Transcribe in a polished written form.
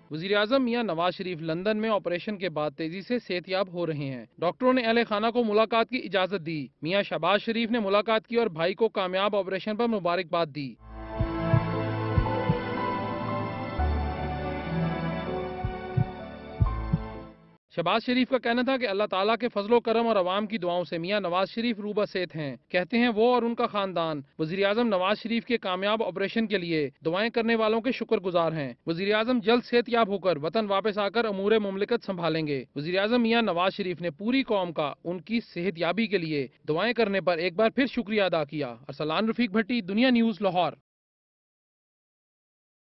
वज़ीर आज़म मियां नवाज शरीफ लंदन में ऑपरेशन के बाद तेजी से सेहतयाब हो रहे हैं। डॉक्टरों ने अहले खाना को मुलाकात की इजाजत दी। मियां शहबाज शरीफ ने मुलाकात की और भाई को कामयाब ऑपरेशन पर मुबारकबाद दी। शहबाज शरीफ का कहना था कि अल्लाह ताला के फजलो करम और अवाम की दुआओं से मियां नवाज शरीफ रूबा सेहत हैं। कहते हैं वो और उनका खानदान वज़ीर आज़म नवाज शरीफ के कामयाब ऑपरेशन के लिए दुआएं करने वालों के शुक्रगुजार हैं। वज़ीर आज़म जल्द सेहतयाब होकर वतन वापस आकर अमूर मुमलिकत संभालेंगे। वज़ीर आज़म मियां नवाज शरीफ ने पूरी कौम का उनकी सेहतयाबी के लिए दुआएं करने पर एक बार फिर शुक्रिया अदा किया। अरसलान रफीक भट्टी, दुनिया न्यूज़, लाहौर।